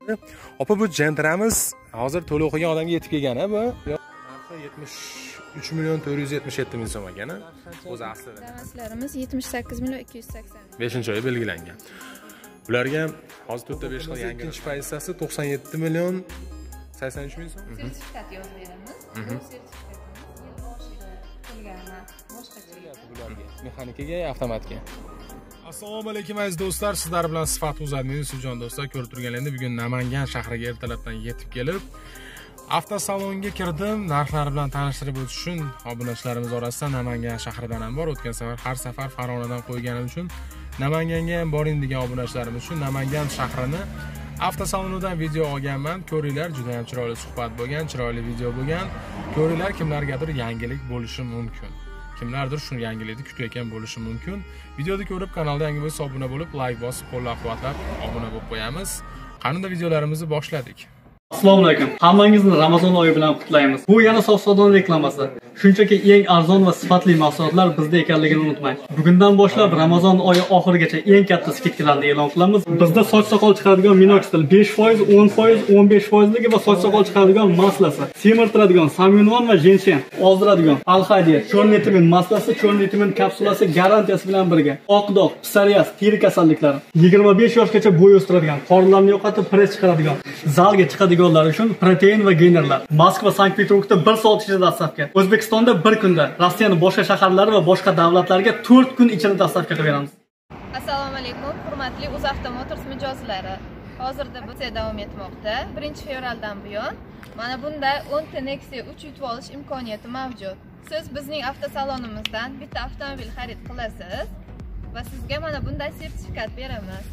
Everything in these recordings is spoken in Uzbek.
Opa, bu Gentramiz hozir to'lov qilgan odamga yetib kelgan-a bu? Narxi 73 million 477 ming so'm ekan-a. O'zi aslida. Damaslarimiz 78 million 280. 5-oy belgilangan. Bularga ham hozir 4-5 xil yangi ikkinchi pozitsiyasi 97 million 83 ming so'm. Sertifikat yozib beramiz. Bu sertifikatimiz yil boshida qilgani boshqacha bularga. Mexanikaga, avtomatga. Assalomu alaykum aziz do'stlar, sizlar bilan Sifat Uzadning Yusufjon do'stlar, ko'rib turganlaringizda bugun Namangan shahriga ertalabdan yetib kelib, avtosalonga kirdim. Narxlar bilan tanishtirib o'tish uchun obunachilarimiz orasida Namangan shahridan ham bor. O'tgan safar har safar Farg'onadan qo'yganim uchun Namanganga ham boring degan obunachilarimiz uchun Namangan shahrini avtosalonidan video olganman. Ko'ringlar, juda ham chiroyli suhbat bo'lgan, chiroyli video bo'lgan. Ko'ringlar, kimlargadir yangilik bo'lishi mumkin. Kimlardir shu yangilikni kutayotgan bo'lishi mumkin. Videoni ko'rib, kanalda yangi bo'lsa obuna bo'lib, like bosib, qo'llab-quvvatlab obuna bo'lib qo'yamiz. Qanday videolarimizni boshladik. Assalomu alaykum. Hammangizni Ramazon oyi bilan qutlaymiz. Bu yana Sof-Sodon reklamasi. Shunchaki eng arzon va sifatli mahsulotlar bizda ekanligini unutmang. Bugundan boshlab Ramazon oyi oxirigacha eng katta skidkalarni e'lon qilamiz. Bizda soch soqol chiqaradigan minoxidil 5%, 10%, 15%ligi va soch soqol chiqaradigan maslasi, semirtiradigan samyunvon va jenshen, ozdiradigan alhaydiya, chornitimin maslasi, chornitimin kapsulasi garantiyasi bilan birga. Oq dog', psoriaz, teri kasalliklari, 25 yoshgacha bo'y o'stiradigan, qorinlarni yo'qotib press chiqaradigan, zalga chiqadiganlar uchun protein va geynerlar. Moskva, Sankt-Peterburgda 1 soat ichida dastavka. O'zbekistonda 1 kunda, Rossiyaning boshqa shaharlari va boshqa davlatlarga 4 kun ichida dastavka qilib beramiz. Assalomu alaykum, hurmatli UzAvto Motors mijozlari. Hozirda bu davom etmoqda. 1-fevraldan buyon mana bunday 10 ta Nexia 3 yutib olish imkoniyati mavjud. Siz bizning avtosalonimizdan bitta avtomobil xarid qilasiz va sizga mana bunday sertifikat beramiz.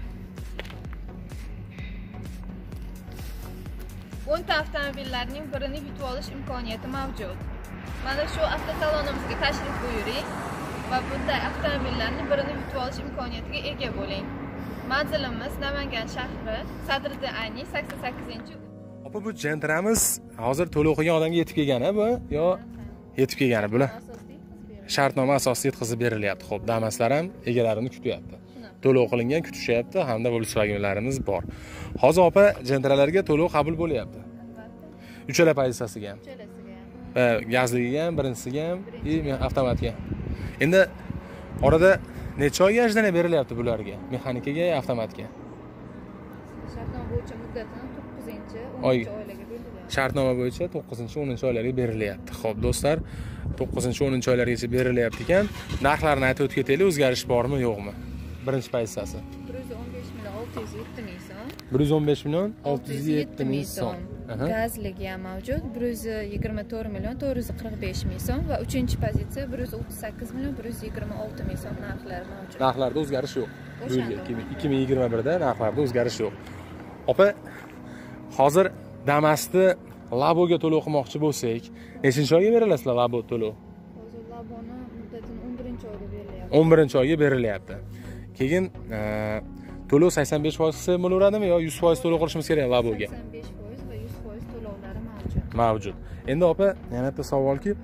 10 ta avtomobillarning birini yutib olish imkoniyati mavjud. Mana shu avtosalonimizga tashrif buyuring va bunday avtomobillarning birini yutib olish imkoniyatiga ega bo'ling. Manzilimiz Namangan shahri, Sadriddin Ayni 88-chi. Opa, bu Gentramiz hozir to'lov qilgan odamga yetib kelgan-a bu? Yo, yetib kelgani bular? Shartnoma asosida yetkazib berilyapti. Xo'p, Damaslar ham egalarini kutyapti. To'lov qilingan, kutishyapti, hamda Volkswagenlarimiz bor. Hozir opa, Gentralarga to'lov qabul bo'lyapti. Uchala pozitsiyasiga ham. Gazligiga ham, birinchisiga ham, avtomatga. Endi orada necha oyga ajdana berilyapti bularga? Mexanikaga, avtomatga? Shartnoma bo'yicha muddatini 9-10 oylarga beriladi. Shartnoma bo'yicha 9-10 oylarga berilyapti. Xo'p, do'stlar, 9-10 oylargacha berilyapti ekan. Narxlarni aytib o'tib ketaylik, o'zgarish bormi, yo'qmi? Birinchi pozitsiyasi 115 million 670 so'm. 115 million 607 ming so'm. Gazligi ham mavjud 124 million 445 ming so'm va 3-chi pozitsiya 138 million 126 ming so'm narxlari mavjud. Narxlarda o'zgarish yo'q. Bu yil 2021 da narxlarda o'zgarish yo'q. Opa, hozir Damas'ni Laboga to'lov qilmoqchi bo'lsak, nechinchi oyga berilasizlar Labo to'lov? Hozir Laboni muddatini 11-oyga berilyapti. 11-oyga berilyapti. Keyin to'lov 85% qilsa bo'laveradimi yo 100% to'lov qilishimiz kerak Laboga? 85% va 100% to'lovlari mavjud. Mavjud. Endi opa, yana bitta savolki,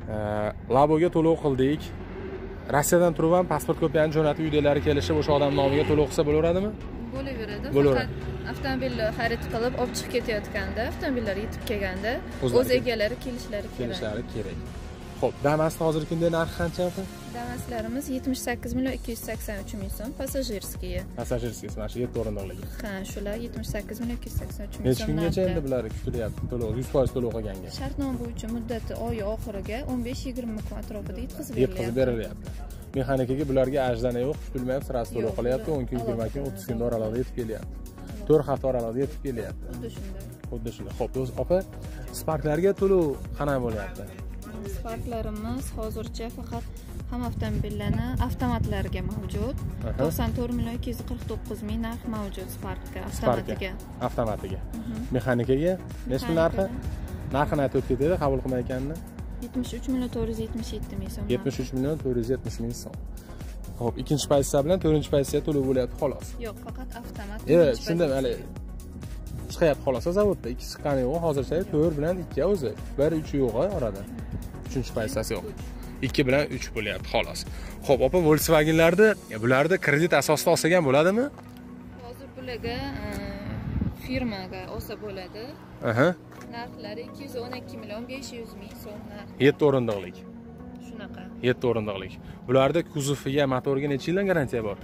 Laboga to'lov qildik. Rossiyadan turib ham pasport kopiyani jo'natib uydalari kelishib o'sha odam nomiga to'lov qilsa bo'laveradimi? Bo'laveradi. Faqat avtomobilni xarid qilib olib chiqib ketayotganda, avtomobillar yetib kelganda o'z egalari kelishlari kerak. Xo'p, Damas'ning hozirgi kunda narxi qancha? Damaslarimiz 78 million 283 ming so'm, passajirskiy. Passajirskiy, mana shu 7 o'rindiqligi. Ha, shular 78 million 283 ming so'm. Necha kungacha endi bular kutilyapti to'lov, 100% to'lov qilganga? Shartnoma bo'yicha muddati oy oxiriga 15-20 kun atrofida yetkazib berilyapti. Mexanikaga bularga ajdana yo'q, kutilmayapti, sirasi to'lov qilyapti, 10 kun, 20 kun, 30 kun oralig'ida yetib kelyapti. 4 hafta oralig'ida yetib kelyapti. Xuddi shunday. Xo'p, do'st opa, Sparklarga to'lov qanaqa bo'lyapti? Sparklarimiz hozircha faqat ham avtomobillarni avtomatlariga mavjud. 94 million 249 ming narx mavjud Sparkga, avtomatiga. Mexanikaga nechta narxi? Narxini aytib ketadi, qabul qilmayotganini. 73 million 477 ming so'm. 73 million 470 ming so'm. Xo'p, ikkinchi pozitsiya bilan 4-chi pozitsiya to'lov bo'lyapti xolos. Yo'q, faqat avtomat. Shunda hali chiqyapti xolos zavodda. Ikki chiqqani yo'q, hozircha 4 bilan 2 o'zi. 1-3 yo'q orada. 3-chi pozitsiyasi yo'q. 2 bilan 3 bo'lyapti xolos. Xo'p, opa, Volkswagenlarda bularni kredit asosida olsak ham bo'ladimi? Hozir bularga firmaga olsa bo'ladi. Aha. Narxlari 212 million 500 ming so'm narx. 7 o'rindiqlik. Shunaqa. 7 o'rindiqlik. Bularda kuzoviga, motoriga necha yildan garantiya bor?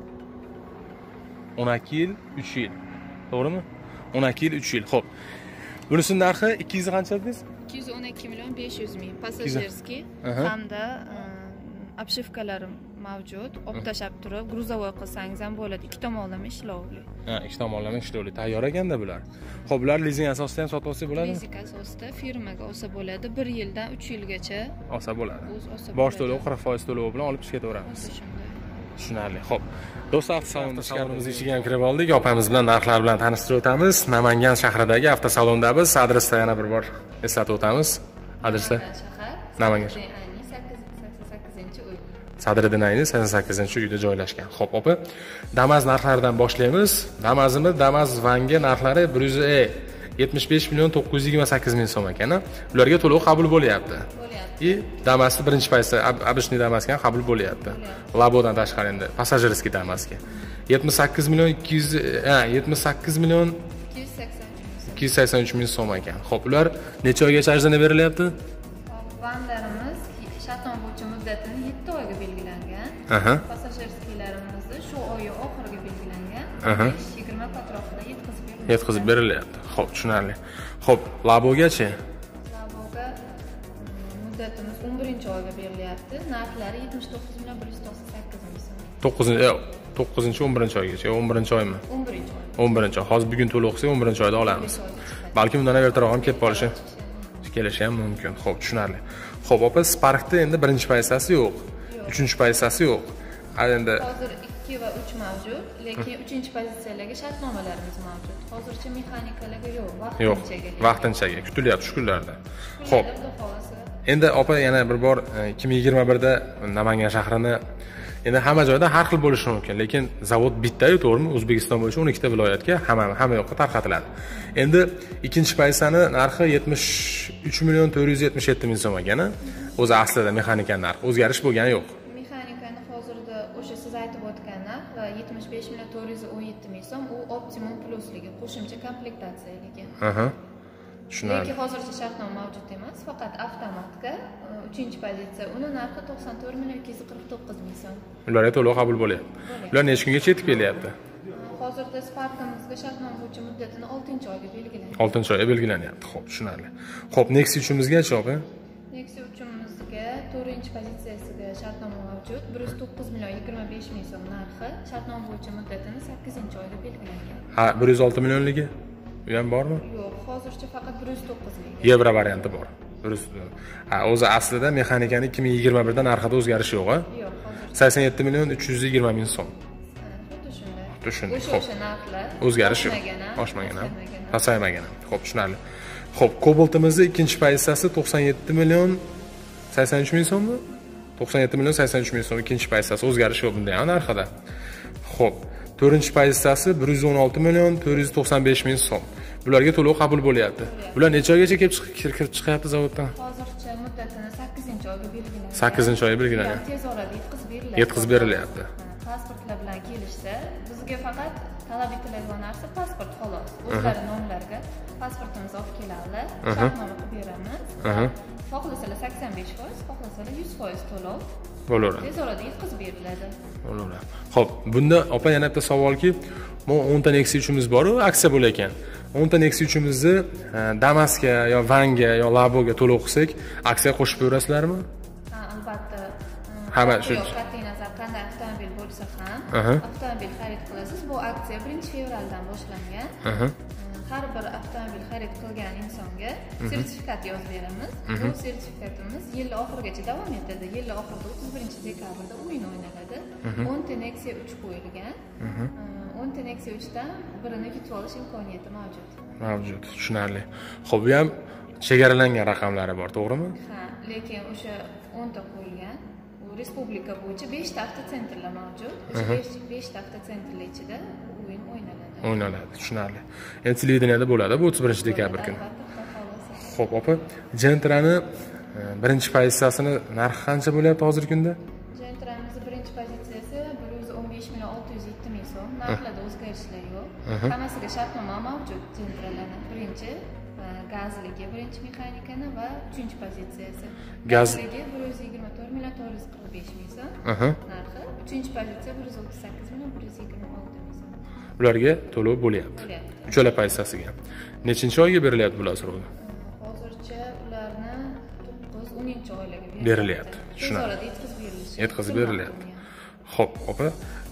12 yil, 3 yil. To'g'rimi? 12 yil, 3 yil. Xo'p. Bunisining narxi 200 qancha dedingiz? 212 million 500 ming. Passajirskiy hamda obshivkalari mavjud. Olib tashab turib, gruzovoy qilsangiz ham bo'ladi. Ikki tomonlama ishlovli. Ha, ikki tomonlama ishlovli. Tayyor ekanda bular. Xo'p, bular lizing asosida ham sotib olsa bo'ladimi? Lizing asosida firmaga olsa bo'ladi. 1 yildan 3 yilgacha olsa bo'ladi. Olsa Bosh to'lov 40% to'lov bilan olib chiqib ketaveramiz. Tushunarli. Xo'p. Do'stlar, avtosalonimizning ichiga ham kirib oldik. Opamiz bilan narxlar bilan tanishtirib o'tamiz. Namangan shahridagi avtosalonda biz adresda yana bir bor eslatib o'tamiz. Adresda Namangan shahar. Sadriddin Ayni 88-uyda joylashgan. Xo'p, opa, Damas narxlaridan boshlaymiz. Damas Vange narxlari 75 million 928 ming so'm ekan. Ularga to'lov qabul bo'lyapti. Damasni birinchi paytda обычный Damasga ham qabul bo'lyapti. Labodan tashqari endi passajirskiy Damasga 78 million 283 ming so'm ekan. Xo'p, ular necha oygacha arzini berilyapti? Vanlarimiz shartnoma bo'yicha muddatini 7 oyga belgilangan. Passajirskiylarimizni shu oy oxiriga belgilangan. 20 atrofida yetkazib berilyapti. Xo'p, tushunarli. Xo'p, Labogachi? Laboga muddatimiz 11-oyga berilyapti. Narxlari 79 million 198 ming so'm. 9-11-oygacha, 11-oymi? 11-oy. Hozir bugun to'lov qilsak 11-oyda olamiz. Balki undan ertaroq ham kelib qolishi ham mumkin. Xo'p, tushunarli. Xo'p, opa, Sparkda endi birinchi pozitsiyasi yo'q. Uchinchi pozitsiyasi yo'q. Endi hozir 2 va 3 mavjud, lekin 3-pozitsiyalarga shartnomalarimiz mavjud. Hozircha mexanikalarga yo'q, vaqtinchaga kutilyapti shu kunlarda. Xo'p. Endi opa, yana bir bor 2021 da Namangan shahrini endi hamma joyda har xil bo'lishi mumkin, lekin zavod bitta-yu, to'g'rimi? O'zbekiston bo'yicha 12 ta viloyatga hamma yoqqa tarqatiladi. Endi ikkinchi pozitsiyani narxi 73 million 477 ming so'm ekan. O'zi aslida mexanika narxi o'zgarish bo'lgani yo'q. Mexanikani hozirda o'sha siz aytib o'tgan narx va 75 million 417 ming so'm u optimum plusligi, qo'shimcha komplektatsiyaligi. Tushunarli. Lekin hozircha shartnoma mavjud emas, faqat avtomatga 3-pozitsiya uni narxi 94 million 249 ming so'm. Ularga to'lov qabul bo'lyapti. Ular necha kungacha yetib kelyapti? Hozirda Sparkimizga shartnoma bo'yicha muddatini 6-oyga belgilangan. 6-oyga belgilanyapti. Xo'p, tushunarli. Xo'p, Nexi 3-imizgachi opa? Nexi 3-imizga 4-pozitsiyasiga shartnoma mavjud. 109 million 25 ming so'm narxi, shartnoma bo'yicha muddatini 8-oyga belgilangan. Ha, 106 millionligi? U ham bormi? Yo'q, hozircha faqat 109 ming. Yevro varianti bor. Ha, o'zi aslida mexanikani 2021 da narxida o'zgarish yo'q, a? Yo'q, hozir 87 million 320 ming so'm. Tushundim. O'sha narxlar o'zgarish yo'q. Oshmagan ham, pasaymagan ham. Xo'p, tushunarli. Xo'p, Cobalt'imizning ikkinchi pozitsiyasi 97 million 83 ming so'mmi? 97 million 83 ming so'm ikkinchi pozitsiyasi, o'zgarish yo'q bunda ham narxida. Xo'p, 4-pozitsiyasi 116 million 495 ming so'm. Bularga to'lov qabul bo'lyapti. Bular necha oygacha kirib chiqyapti zavoddan? Hozircha muddatini 8-oyga belgilangan. 8-oyga belgilangan. Tez orada yetkazib berilyapti. Pasportlar bilan kelishsa, bizga faqat talab etiladigan narsa pasport xolos. O'zlari nomlariga pasportimizni olib keladilar, shartnoma qilib beramiz. Xohlasalar 85%, xohlasalar 100% to'lov bo'laveradi. Tez orada yetkazib beriladi. Bo'laveradi. Xo'p, bunda opa yana bitta savolki, men 10 ta Nexi 3'imiz bor-ku, aksiya bo'lar ekan. 10 ta Nexi 3'imizni Damasga yo Vanga yo Laboga to'lov qilsak, aksiya qo'shib berasizlarmi? Ha, albatta. Hamma shu qat'iy nazar qanday avtomobil bo'lsa ham, avtomobil xarid qilasiz. Bu aksiya 1-fevraldan boshlangan. Har bir avtomobil xarid qilgan insonga sertifikat yozib beramiz. Bu sertifikatimiz yil oxirigacha davom etadi. Yil oxirida 31-dekabrda o'yin o'ynaladi. 10 ta Nexi 3 qo'yilgan. 10 ta Nexi 3 dan birini yutib olish imkoniyati mavjud. Tushunarli. Xo'p, bu ham chegaralangan raqamlari bor, to'g'rimi? Ha, lekin o'sha 10 ta qo'yilgan. U respublika bo'yicha 5 ta avtotsentrlar mavjud. O'sha 5 ta avtotsentrlar ichida o'yin o'ynaladi. Tushunarli. Endi televideniyada bo'ladi bu 31-dekabr kuni. Xo'p, opa, Gentra'ni birinchi pozitsiyasini narxi qancha bo'lyapti hozirgi kunda? Gentra'mizning birinchi pozitsiyasi 115 million 607 ming so'm. Narxlarda o'zgarishlar yo'q. Hammasiga shartnoma mavjud Gentra'larning. Birinchi gazligi, birinchi mexanikani va 3-pozitsiyasi. Gazligi 124 million 445 ming so'm. Narxi 3-pozitsiya 138 million 126 ming so'm. Ularga to'lov bo'lyapti. Uchala pozitsiyasiga. Nechinchi oyga berilyapti bular so'rovga? Hozircha ularni 9-10-oylarga berilyapti. Tushunarli. Yetkazib berilyapti. Xo'p, opa.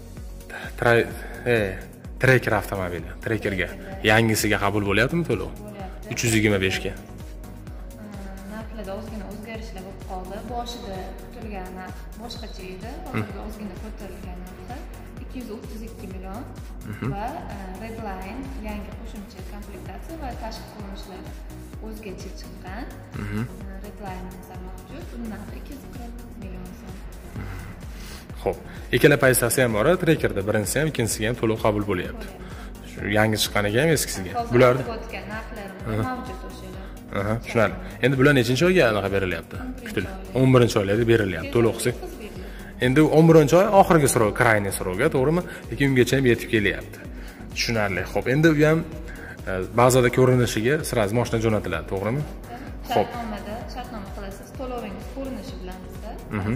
Tracker avtomobili, Trackerga yangisiga qabul bo'lyaptimi to'lov? 325 ga. Narxlarda ozgina o'zgarishlar bo'lib qoldi. Boshida kutilgan narx boshqacha edi. Hozirda ozgina ko'tarilgan narxi 232 million va Redline yangi qo'shimcha komplektatsiya va tashqi ko'rinishlar o'zgacha chiqqan. Redline mavjud. Uning narxi 240 million so'm. Xo'p, ikkala pozitsiyasi ham bor, Trackerda birinchisi ham, ikkinchisiga ham to'lov qabul bo'lyapti. Shu yangi chiqqaniga ham eskisiga. Bularni o'tgan narxlarimiz mavjud o'shalar. Tushunarli. Endi bular nechinchi oyga anaqa berilyapti? Kutil. 11-oylarda berilyapti to'lov qilsak. Endi 11-oy oxirgi so'rov, krayni so'rovga, to'g'rimi? Lekin ungacha ham yetib kelyapti. Tushunarli. Xo'p, endi u ham bazada ko'rinishiga sirasiz mashina jo'natiladi, to'g'rimi? Xo'p. Shartnoma qilasiz, to'lovingiz ko'rinishi bilan bizda.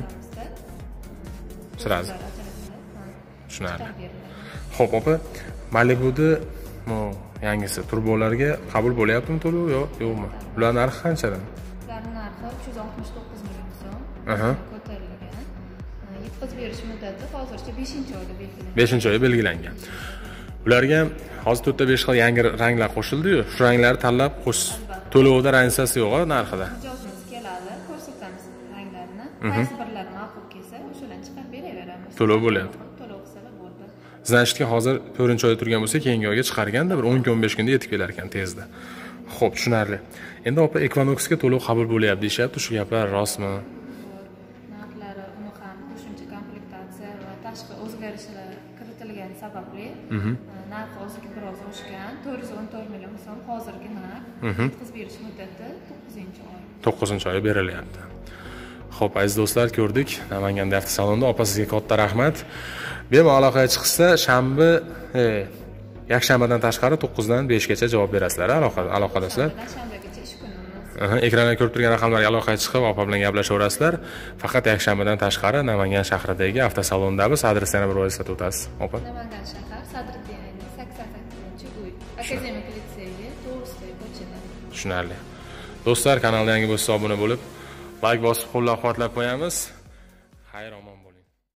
Sirasiz. Tushunarli. Xo'p, opa, Malibu'da yangisi turbolarga qabul bo'lyaptimi to'lov yo'qmi? Ular narxi qanchadan? Ularning narxi 369 million so'm. Ko'tarilgan. Yetkazib berish muddati hozircha 5-oyda belgilangan. 5-oyda belgilangan. Ularga ham hozir 4-5 xil yangi ranglar qo'shildi-yu, shu ranglarni tanlab to'lovda raziyasi yo'q-a narxida. Mijozimiz keladi, ko'rsatamiz ranglarni. Qaysi birlari ma'qul kelsa, o'shalarni chiqarib beraveramiz. To'lov bo'lyapti. To'lov qilsalar bo'ldi. Значitga hozir 4-oyda turgan bo'lsa, keyingi oyga chiqarganda bir 10-15 kunda yetib kelar ekan tezda. Xo'p, tushunarli. Endi opa Equinox'ga to'lov qabul bo'lyapti deyapti, shu gaplar rostmi? Narxlari uni ham qo'shimcha komplektatsiya va tashqi o'zgarishlar kiritilgani sababli narxi o'ziga biroz oshgan. 414 million so'm hozirgi narx. Yetkazib berish muddati 9-oy. 9-oy berilyapti. Xo'p, aziz do'stlar, ko'rdik. Namanganda avtosalonda opa sizga katta rahmat. Bemalol aloqaga chiqsa, shanba, yakshanbadan tashqari 9 dan 5 gacha javob berasizlar, aloqadasizlar. Shanbagacha ish kunimiz. Ekranda ko'rib turgan raqamlarga aloqaga chiqib, opa bilan gaplashaverasizlar. Faqat yakshanbadan tashqari Namangan shahridagi avtosalondamiz, adresini yana bir bor eslatib o'tasiz. Opa. Namangan shahar, Sadriddin 88-uy, Akademik litseyi, to'g'risidagi ko'chada. Tushunarli. Do'stlar, kanalga yangi bo'lsa obuna bo'lib, like bosib qo'llab-quvvatlab qo'yamiz. Xayr, omon.